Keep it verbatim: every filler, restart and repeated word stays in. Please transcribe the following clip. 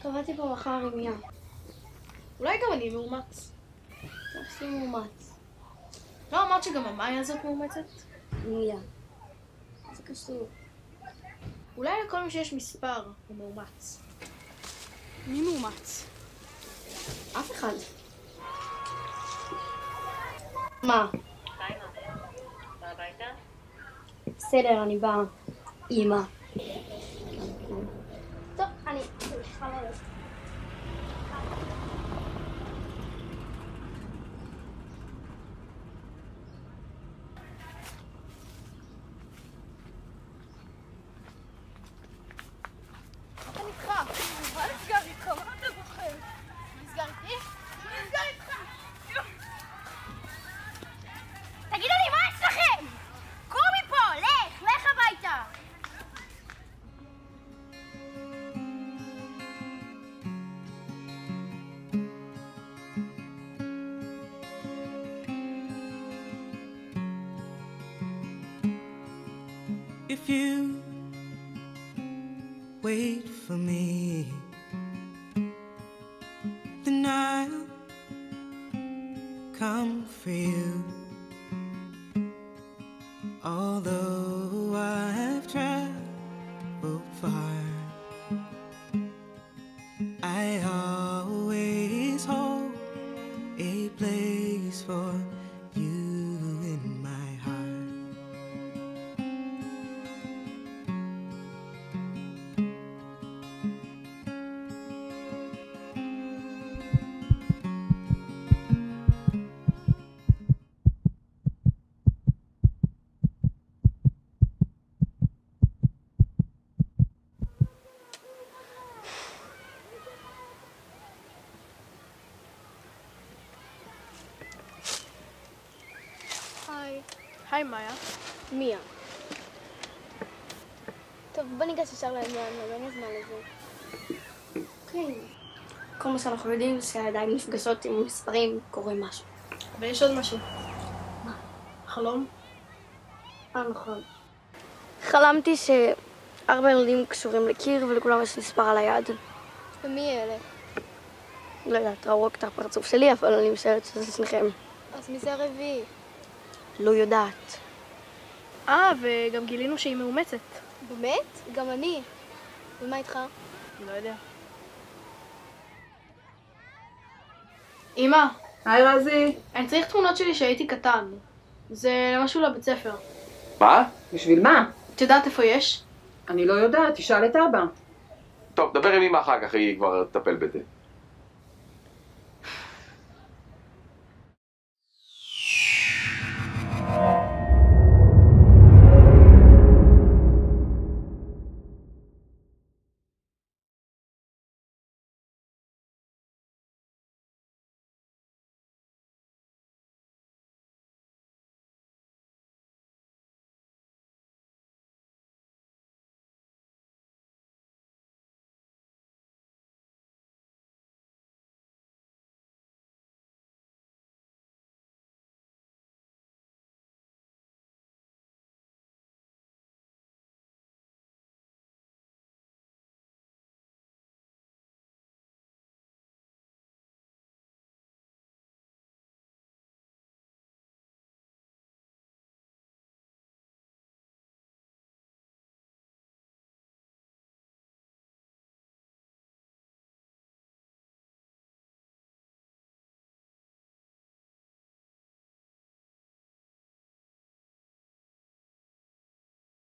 קבעתי פה מחר עם ים. אולי גם אני מאומץ. תעשי מאומץ. לא אמרת שגם המאיה הזאת מאומצת? מיה. זה קשור. אולי לכל מי שיש מספר הוא מאומץ. מי מאומץ? אף אחד. מה? בא הביתה? בסדר, אני באה. אמא. טוב, אני צריכה ללכת. אתה איתך. מה נסגר איתך? מה אתה זוכר? נסגר איתי? נסגר איתך! תגידו לי, מה אצלכם? קום מפה! לך! לך הביתה! If you wait for me, then I'll come for you. Although I've traveled far, I always hold a place for you in my heart. היי. היי מאיה. מיה. טוב, בוא ניגש ישר לעניין, אין לי זמן לזה. כן. כל מה שאנחנו יודעים זה שהידיים נפגשות עם מספרים, קורה משהו. ויש עוד משהו. מה? חלום? אה, נכון. חלמתי שארבע ילדים קשורים לקיר ולכולם יש מספר על היד. ומי אלה? לא יודעת, ראו רק את הפרצוף שלי, אבל אני משערת שזה שניכם. אז מי זה הרביעי? לא יודעת. אה, וגם גילינו שהיא מאומצת. באמת? גם אני. ומה איתך? לא יודע. אמא, היי רזי. אני צריך תמונות שלי שהייתי קטן. זה משהו לבית ספר. מה? בשביל מה? את יודעת איפה יש? אני לא יודעת, תשאל את אבא. טוב, דבר עם אמא אחר כך, היא כבר תטפל בזה.